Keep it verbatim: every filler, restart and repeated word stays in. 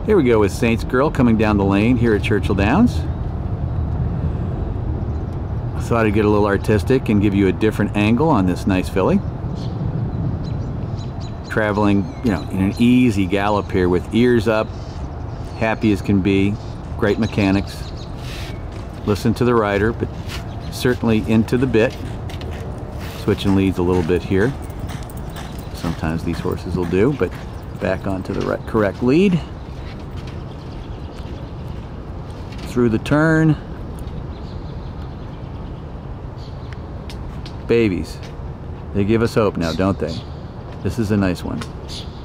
Here we go with Saints Girl coming down the lane here at Churchill Downs. I thought I'd get a little artistic and give you a different angle on this nice filly. Traveling, you know, in an easy gallop here with ears up, happy as can be, great mechanics. Listen to the rider, but certainly into the bit. Switching leads a little bit here. Sometimes these horses will do, but back onto the right, correct lead. Through the turn. Babies. They give us hope now, don't they? This is a nice one.